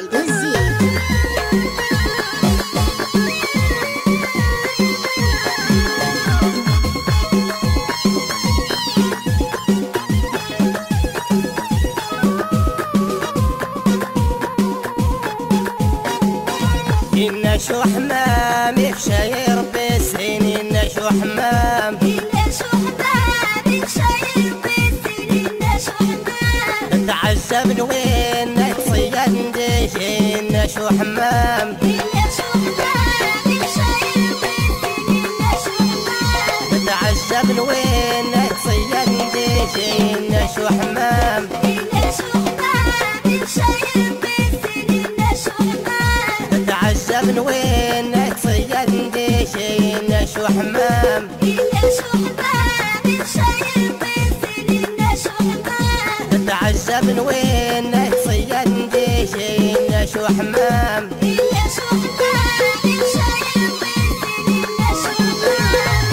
شو حمام يخشى يربي سنين شو حمام شو حمام يخشى يربي سنين شو حمام تعجب وين تصيد دجين شو حمام شو حمام يخشى يربي سنين شو حمام تعجب وين تصيد دجين شو حمام شو حمام يخشى يربي سنين شو حمام تعجب وين تصيد دجين شو حمام شو حمام يخشى يربي سنين شو حمام تعجب وين تصيد دجين شو حمام شو حمام يخشى يربي سنين شو حمام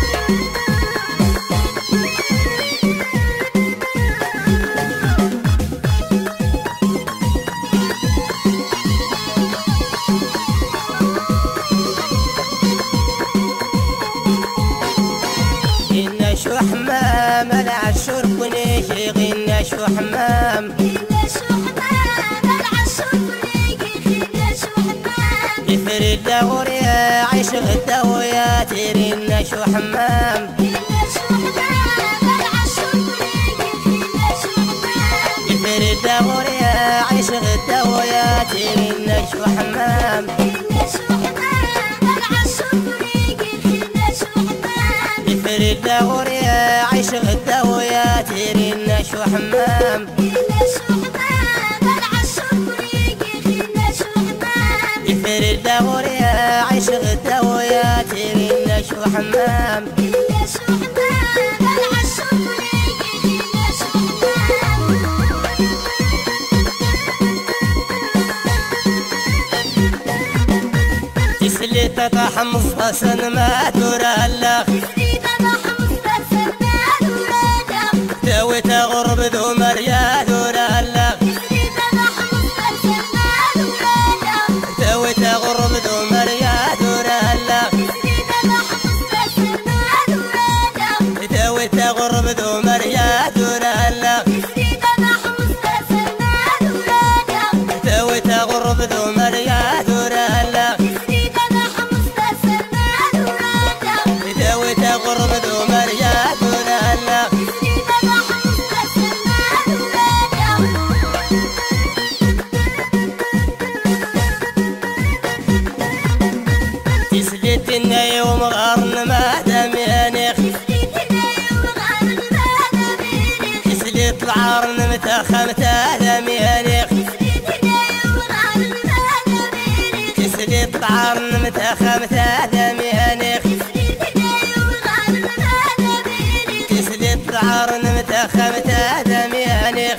شو حمام العشر ونيجي غنى شو حمام شو حمام العشر ونيجي غنى شو حمام يثر الدوري عيش غدا ويا تيرنا شو حمام شو حمام العشر ونيجي غنى شو حمام يثر الدوري عيش غدا ويا تيرنا شو حمام شو حمام العشر ونيجي غنى شو حمام يثر الدوري عيش غدا ويا تيرنا شو حمام شو حمام العشر ونيجي غنى شو حمام يثر الدوري عيش غدا ويا تيرنا شو حمام شو حمام العشر ونيجي غنى شو حمام تسلي تطاح مصاصا ما ترى الله داويت غرب ذو مرياد ولا الله داويت غرب ذو مرياد ولا الله داويت غرب ذو مرياد ولا الله داويت غرب ذو مرياد ولا الله داويت غرب ذو مرياد ولا الله تسليتنا يوم غارن ما دام يانيخ تسليت العارن متاخم تادم يانيخ تسليت العارن متاخم تادم يانيخ تسليت العارن متاخم تادم يانيخ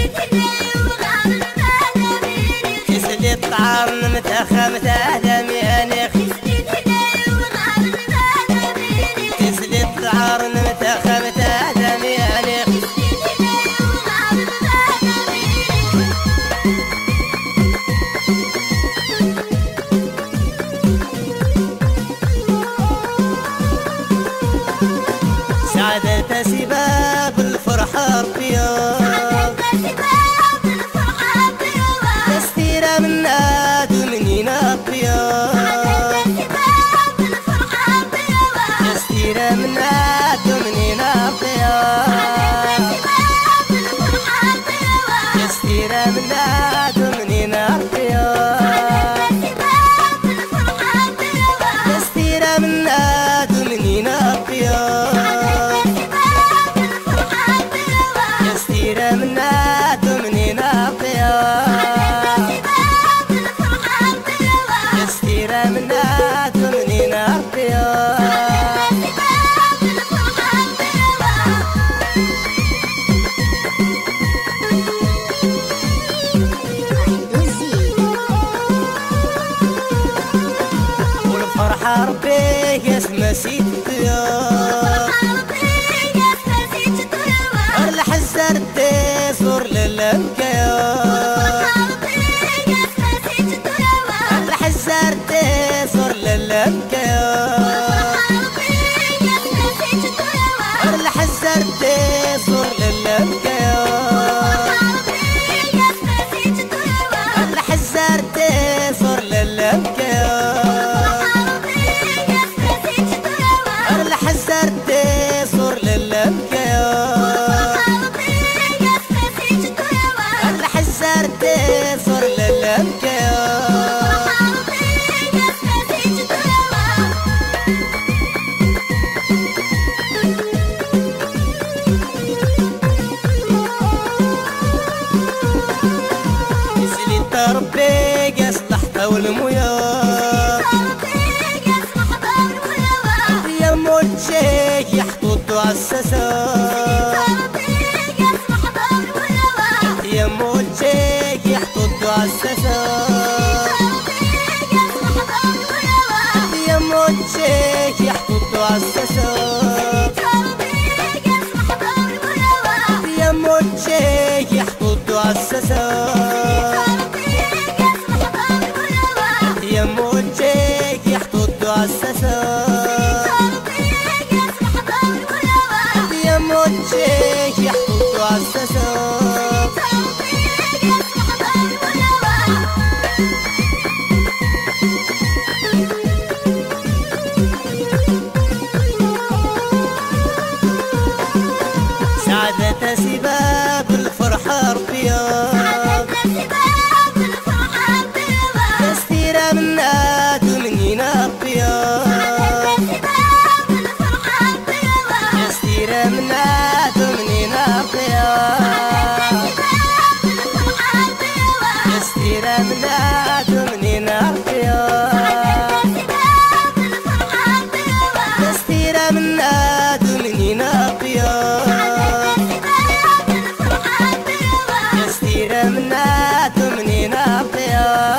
تسليت العارن متاخم تادم يانيخ تسليت العارن متاخم تادم يانيخ سعادة سباب الفرحة ربيا تستيرا من ناد ومنين ربيا تستيرا من ناد ومنين ربيا تستيرا من ناد ومنين ربيا تستيرا من ناد ومنين ربيا تستيرا من ناد ومنين ربيا تستيرا من ناد ومنين ربيا والفرحة ربي اسمه سيد الطيور الحزر الديسور للمكيور تربيك يصلح طول المياه يا موجيك يحطوا عالسسا يا موجيك يحطوا عالسسا يا موجيك يحطوا عالسسا يا موجيك يحطوا عالسسا يا موجيك يحطوا عالسسا يا موجيك يحطوا عالسسا سعادة سباب الفرحة ربيا تستيرا من ناد ومنينا ربيا تستيرا من ناد ومنينا ربيا تستيرا من ناد ومنينا ربيا تستيرا من ناد ومنينا ربيا تستيرا من ناد ومنينا ربيا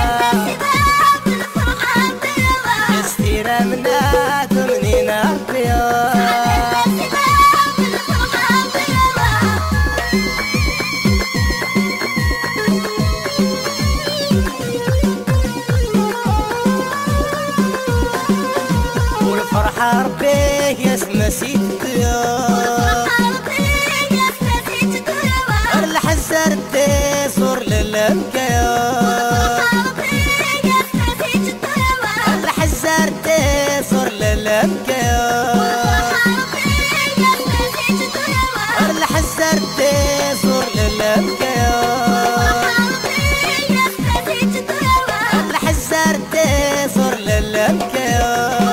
تستيرا من ناد ومنينا ربيا والفرحة ربيك يسمى سيدتيا الحزر صور للمكيا الحزر صور للمكيا الحزر صور للمكيا الحزر صور للمكيا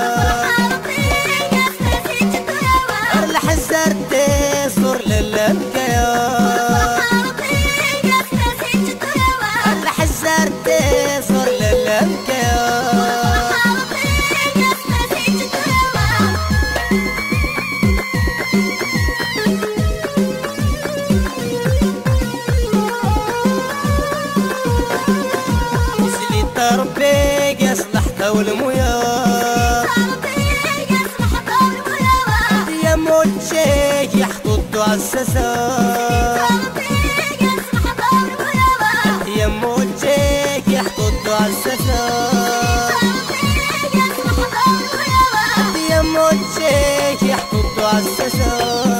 الحزر صور للمكيا الحزر صور للمكيا وسلي تربيك يصلح طول المياه يا موجيك يحطوا عالسسا يا موجيك يحطوا عالسسا يا موجيك يحطوا عالسسا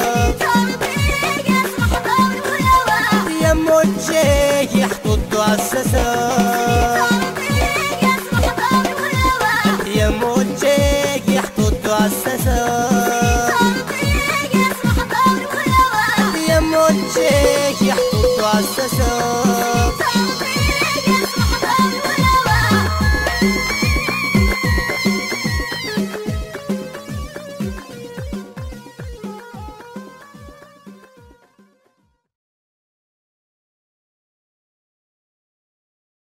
يا موجيك يحطوا عالسسا يا موجيك يحطوا عالسسا يا موجيك يحطوا عالسسا